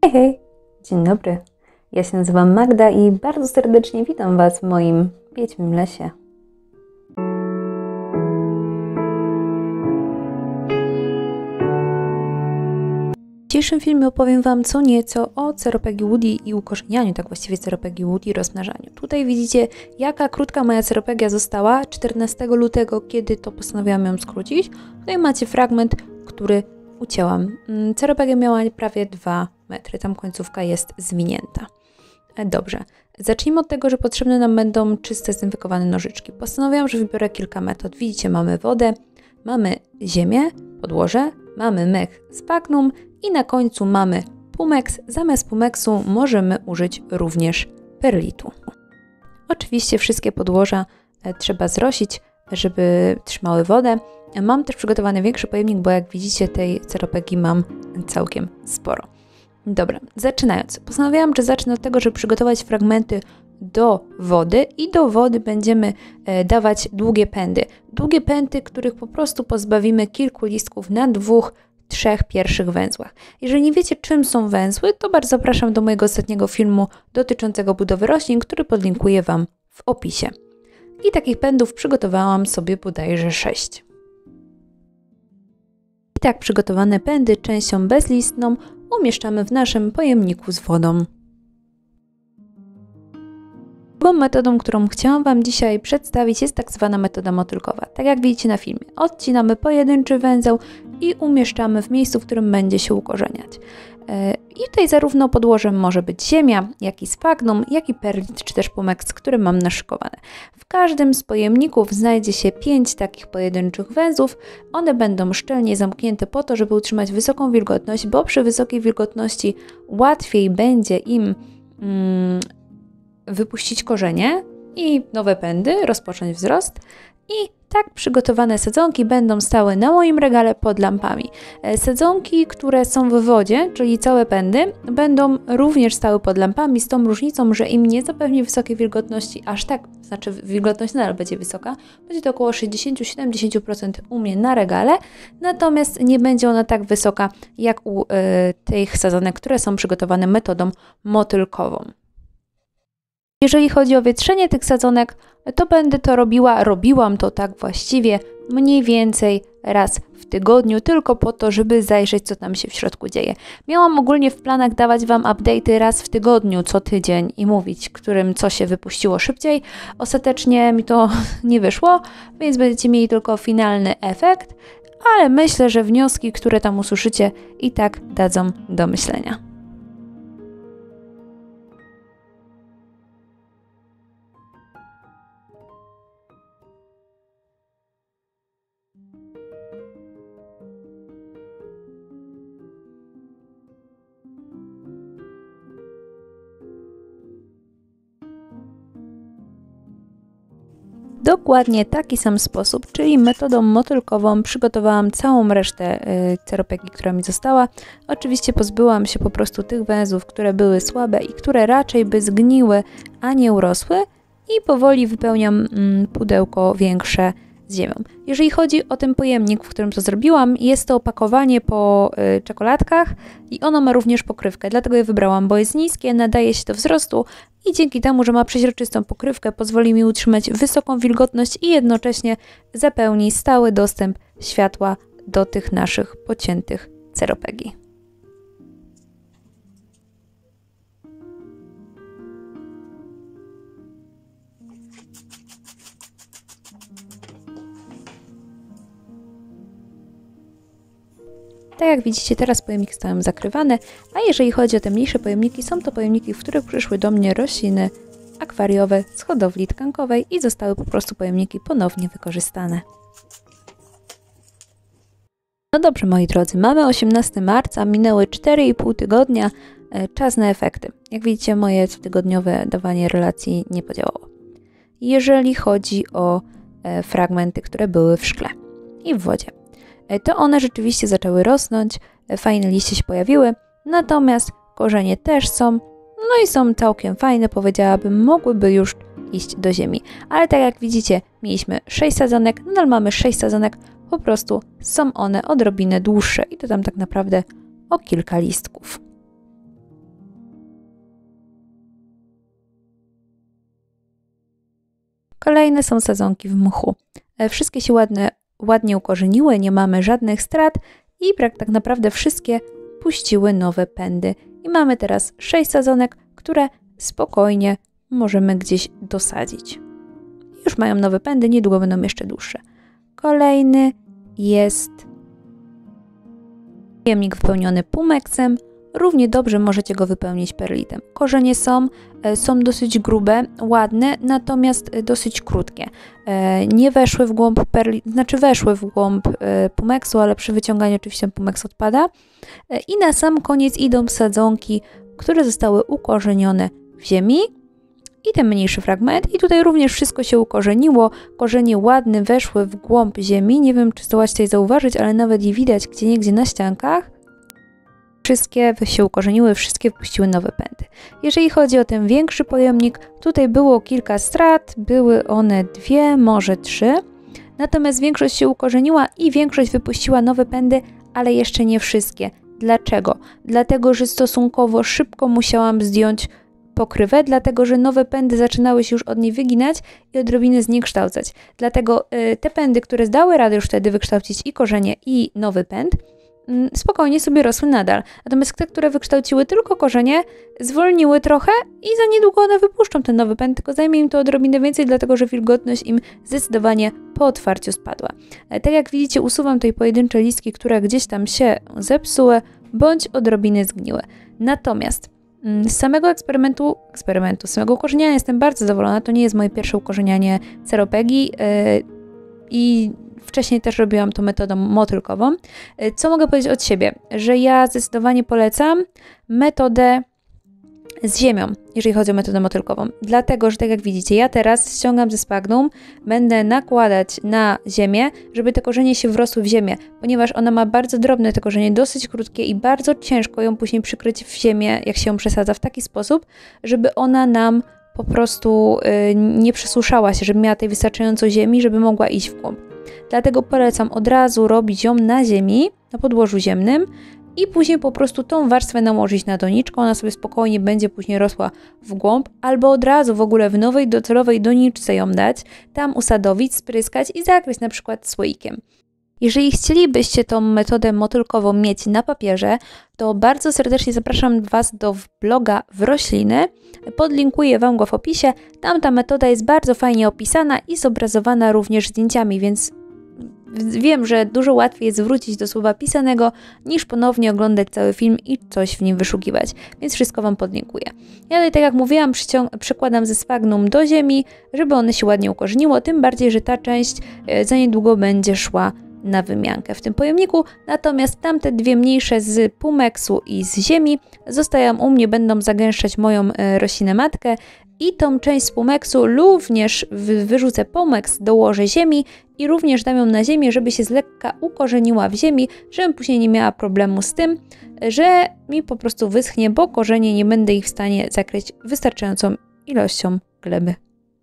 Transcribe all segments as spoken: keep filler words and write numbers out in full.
Hej, hej! Dzień dobry. Ja się nazywam Magda i bardzo serdecznie witam Was w moim Wiedźmim Lesie. W dzisiejszym filmie opowiem Wam co nieco o ceropegii Woody i ukorzenianiu, tak właściwie ceropegii Woody i rozmnażaniu. Tutaj widzicie, jaka krótka moja ceropegia została czternastego lutego, kiedy to postanowiłam ją skrócić. Tutaj macie fragment, który ucięłam. Ceropegia miała prawie dwa metry, tam końcówka jest zwinięta. Dobrze, zacznijmy od tego, że potrzebne nam będą czyste, zdezynfekowane nożyczki. Postanowiłam, że wybiorę kilka metod. Widzicie, mamy wodę, mamy ziemię, podłoże, mamy mech Sphagnum i na końcu mamy Pumex. Zamiast Pumexu możemy użyć również perlitu. Oczywiście wszystkie podłoża trzeba zrosić, żeby trzymały wodę. Mam też przygotowany większy pojemnik, bo jak widzicie tej ceropegii mam całkiem sporo. Dobra, zaczynając. Postanowiłam, że zacznę od tego, żeby przygotować fragmenty do wody i do wody będziemy e, dawać długie pędy. Długie pędy, których po prostu pozbawimy kilku listków na dwóch, trzech pierwszych węzłach. Jeżeli nie wiecie, czym są węzły, to bardzo zapraszam do mojego ostatniego filmu dotyczącego budowy roślin, który podlinkuję Wam w opisie. I takich pędów przygotowałam sobie bodajże sześć. I tak przygotowane pędy częścią bezlistną umieszczamy w naszym pojemniku z wodą. Drugą metodą, którą chciałam Wam dzisiaj przedstawić, jest tak zwana metoda motylkowa. Tak jak widzicie na filmie, odcinamy pojedynczy węzeł i umieszczamy w miejscu, w którym będzie się ukorzeniać. I tutaj zarówno podłożem może być ziemia, jak i Sphagnum, jak i perlit, czy też Pumex, który mam naszykowane. W każdym z pojemników znajdzie się pięć takich pojedynczych węzłów. One będą szczelnie zamknięte po to, żeby utrzymać wysoką wilgotność, bo przy wysokiej wilgotności łatwiej będzie im mm, wypuścić korzenie i nowe pędy, rozpocząć wzrost. I tak przygotowane sadzonki będą stały na moim regale pod lampami. Sadzonki, które są w wodzie, czyli całe pędy, będą również stały pod lampami z tą różnicą, że im nie zapewni wysokiej wilgotności, aż tak, znaczy wilgotność nadal będzie wysoka, będzie to około sześćdziesiąt do siedemdziesięciu procent u mnie na regale, natomiast nie będzie ona tak wysoka jak u y, tych sadzonek, które są przygotowane metodą motylkową. Jeżeli chodzi o wietrzenie tych sadzonek, to będę to robiła, robiłam to tak właściwie mniej więcej raz w tygodniu, tylko po to, żeby zajrzeć, co tam się w środku dzieje. Miałam ogólnie w planach dawać Wam update'y raz w tygodniu, co tydzień i mówić, którym co się wypuściło szybciej. Ostatecznie mi to nie wyszło, więc będziecie mieli tylko finalny efekt, ale myślę, że wnioski, które tam usłyszycie, i tak dadzą do myślenia. Dokładnie taki sam sposób, czyli metodą motylkową przygotowałam całą resztę y, ceropegii, która mi została. Oczywiście pozbyłam się po prostu tych węzłów, które były słabe i które raczej by zgniły, a nie urosły i powoli wypełniam mm, pudełko większe z ziemią. Jeżeli chodzi o ten pojemnik, w którym to zrobiłam, jest to opakowanie po y, czekoladkach i ono ma również pokrywkę, dlatego je wybrałam, bo jest niskie, nadaje się do wzrostu i dzięki temu, że ma przeźroczystą pokrywkę, pozwoli mi utrzymać wysoką wilgotność i jednocześnie zapełni stały dostęp światła do tych naszych pociętych ceropegii. Tak jak widzicie, teraz pojemniki zostały zakrywane, a jeżeli chodzi o te mniejsze pojemniki, są to pojemniki, w których przyszły do mnie rośliny akwariowe z hodowli tkankowej i zostały po prostu pojemniki ponownie wykorzystane. No dobrze, moi drodzy, mamy osiemnastego marca, minęły cztery i pół tygodnia, czas na efekty. Jak widzicie, moje cotygodniowe dawanie relacji nie podziałało. Jeżeli chodzi o fragmenty, które były w szkle i w wodzie, to one rzeczywiście zaczęły rosnąć, fajne liście się pojawiły, natomiast korzenie też są, no i są całkiem fajne, powiedziałabym, mogłyby już iść do ziemi. Ale tak jak widzicie, mieliśmy sześć sadzonek, nadal mamy sześć sadzonek, po prostu są one odrobinę dłuższe i to tam tak naprawdę o kilka listków. Kolejne są sadzonki w mchu. Wszystkie się ładne, ładnie ukorzeniły, nie mamy żadnych strat i tak naprawdę wszystkie puściły nowe pędy. I mamy teraz sześć sadzonek, które spokojnie możemy gdzieś dosadzić. Już mają nowe pędy, niedługo będą jeszcze dłuższe. Kolejny jest pojemnik wypełniony pumeksem. Równie dobrze możecie go wypełnić perlitem. Korzenie są, są dosyć grube, ładne, natomiast dosyć krótkie. Nie weszły w głąb perli, znaczy weszły w głąb pumeksu, ale przy wyciąganiu oczywiście pumeks odpada. I na sam koniec idą sadzonki, które zostały ukorzenione w ziemi. I ten mniejszy fragment. I tutaj również wszystko się ukorzeniło. Korzenie ładne weszły w głąb ziemi. Nie wiem, czy zdołacie tutaj zauważyć, ale nawet je widać gdzieniegdzie na ściankach. Wszystkie się ukorzeniły, wszystkie wpuściły nowe pędy. Jeżeli chodzi o ten większy pojemnik, tutaj było kilka strat, były one dwie, może trzy. Natomiast większość się ukorzeniła i większość wypuściła nowe pędy, ale jeszcze nie wszystkie. Dlaczego? Dlatego, że stosunkowo szybko musiałam zdjąć pokrywę, dlatego, że nowe pędy zaczynały się już od niej wyginać i odrobinę zniekształcać. Dlatego y, te pędy, które zdały radę już wtedy wykształcić i korzenie, i nowy pęd, spokojnie sobie rosły nadal. Natomiast te, które wykształciły tylko korzenie, zwolniły trochę i za niedługo one wypuszczą ten nowy pęd, tylko zajmie im to odrobinę więcej, dlatego że wilgotność im zdecydowanie po otwarciu spadła. Tak jak widzicie, usuwam tutaj pojedyncze listki, które gdzieś tam się zepsuły, bądź odrobinę zgniły. Natomiast z samego eksperymentu, eksperymentu, z samego ukorzeniania jestem bardzo zadowolona. To nie jest moje pierwsze ukorzenianie ceropegii yy, i wcześniej też robiłam to metodą motylkową. Co mogę powiedzieć od siebie? Że ja zdecydowanie polecam metodę z ziemią, jeżeli chodzi o metodę motylkową. Dlatego, że tak jak widzicie, ja teraz ściągam ze spagnum, będę nakładać na ziemię, żeby te korzenie się wrosły w ziemię, ponieważ ona ma bardzo drobne te korzenie, dosyć krótkie i bardzo ciężko ją później przykryć w ziemię, jak się ją przesadza w taki sposób, żeby ona nam po prostu yy, nie przesuszała się, żeby miała tej wystarczająco ziemi, żeby mogła iść w głąb. Dlatego polecam od razu robić ją na ziemi, na podłożu ziemnym i później po prostu tą warstwę nałożyć na doniczkę, ona sobie spokojnie będzie później rosła w głąb, albo od razu w ogóle w nowej docelowej doniczce ją dać, tam usadowić, spryskać i zakryć na przykład słoikiem. Jeżeli chcielibyście tą metodę motylkową mieć na papierze, to bardzo serdecznie zapraszam Was do bloga w rośliny. Podlinkuję Wam go w opisie. Tam ta metoda jest bardzo fajnie opisana i zobrazowana również zdjęciami, więc wiem, że dużo łatwiej jest wrócić do słowa pisanego, niż ponownie oglądać cały film i coś w nim wyszukiwać, więc wszystko Wam podlinkuję. Ja tutaj, tak jak mówiłam, przykładam ze sfagnum do ziemi, żeby one się ładnie ukorzeniło, tym bardziej, że ta część za niedługo będzie szła na wymiankę w tym pojemniku, natomiast tamte dwie mniejsze z pumeksu i z ziemi zostają u mnie, będą zagęszczać moją roślinę matkę i tą część z pumeksu również wyrzucę pumeks, dołożę ziemi i również dam ją na ziemię, żeby się z lekka ukorzeniła w ziemi, żebym później nie miała problemu z tym, że mi po prostu wyschnie, bo korzenie nie będę ich w stanie zakryć wystarczającą ilością gleby.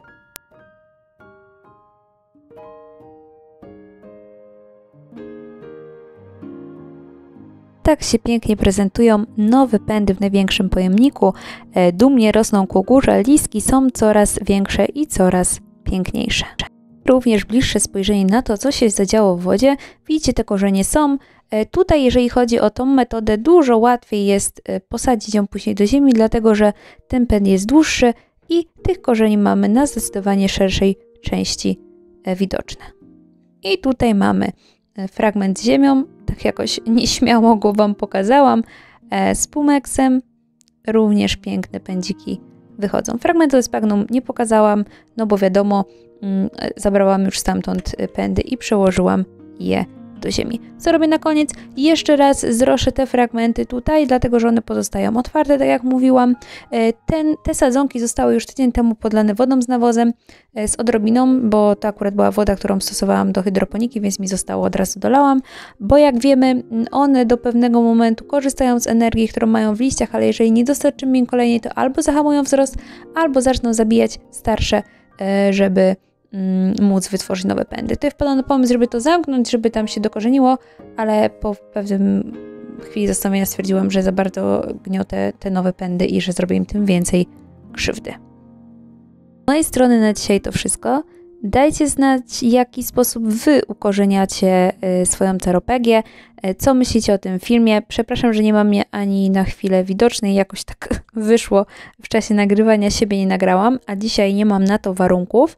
Tak się pięknie prezentują nowe pędy w największym pojemniku. Dumnie rosną ku górze, listki są coraz większe i coraz piękniejsze. Również bliższe spojrzenie na to, co się zadziało w wodzie. Widzicie, te korzenie są. Tutaj, jeżeli chodzi o tą metodę, dużo łatwiej jest posadzić ją później do ziemi, dlatego że ten pęd jest dłuższy i tych korzeni mamy na zdecydowanie szerszej części widoczne. I tutaj mamy fragment z ziemią, tak jakoś nieśmiało go Wam pokazałam, e, z pumeksem, również piękne pędziki wychodzą. Fragmentu spagnum nie pokazałam, no bo wiadomo, mm, zabrałam już stamtąd pędy i przełożyłam je do ziemi. Co robię na koniec? Jeszcze raz zroszę te fragmenty tutaj, dlatego że one pozostają otwarte, tak jak mówiłam. Ten, te sadzonki zostały już tydzień temu podlane wodą z nawozem, z odrobiną, bo to akurat była woda, którą stosowałam do hydroponiki, więc mi zostało, od razu dolałam, bo jak wiemy, one do pewnego momentu korzystają z energii, którą mają w liściach, ale jeżeli nie dostarczymy im kolejnej, to albo zahamują wzrost, albo zaczną zabijać starsze, żeby móc wytworzyć nowe pędy. Tutaj wpadłam na pomysł, żeby to zamknąć, żeby tam się dokorzeniło, ale po pewnym chwili zastanowienia stwierdziłam, że za bardzo gniotę te nowe pędy i że zrobię im tym więcej krzywdy. Z mojej strony na dzisiaj to wszystko. Dajcie znać, w jaki sposób Wy ukorzeniacie swoją ceropegię, co myślicie o tym filmie. Przepraszam, że nie mam mnie ani na chwilę widocznej, jakoś tak wyszło w czasie nagrywania, siebie nie nagrałam, a dzisiaj nie mam na to warunków.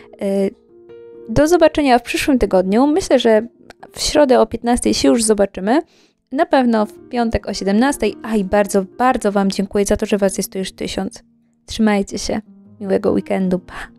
Do zobaczenia w przyszłym tygodniu. Myślę, że w środę o piętnastej się już zobaczymy. Na pewno w piątek o siedemnastej. A i bardzo, bardzo Wam dziękuję za to, że Was jest tu już tysiąc. Trzymajcie się. Miłego weekendu. Pa!